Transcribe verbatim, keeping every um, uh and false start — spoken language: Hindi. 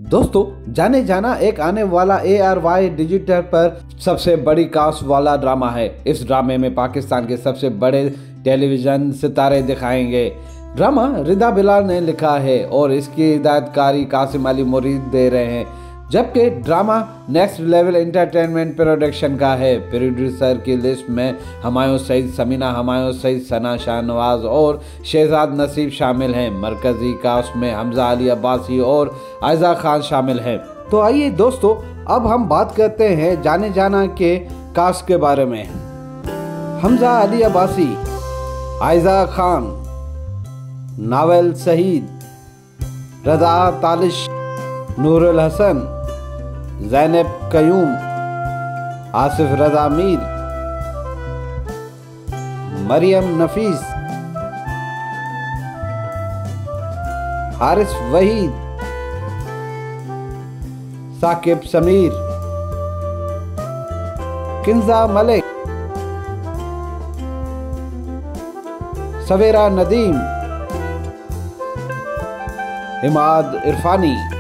दोस्तों, जाने जाना एक आने वाला ए आर वाई डिजिटल पर सबसे बड़ी कास्ट वाला ड्रामा है। इस ड्रामे में पाकिस्तान के सबसे बड़े टेलीविजन सितारे दिखाएंगे। ड्रामा रिदा बिलाल ने लिखा है और इसकी हिदायतकारी कासिम अली मुरीद दे रहे हैं, जबकि drama next level entertainment production का है। प्रोड्यूसर की लिस्ट में हुमायूं सईद, समीना हुमायूं सईद, सना शाहनवाज और शहजाद नसीब शामिल हैं। मरकजी कास्ट में हमजा अली अब्बासी और आयजा खान शामिल हैं। तो आइए दोस्तों, अब हम बात करते हैं जाने जाना के कास्ट के बारे में। हमजा अली अब्बासी, आयजा खान, नावल सहीद, रजा तालिश, नूरुल हसन, ज़ैनब कयूम, आसिफ रजा मीर, मरियम नफीस, हारिस वहीद, साकिब समीर, किंजा मलिक, सवेरा नदीम, इमाद इरफानी।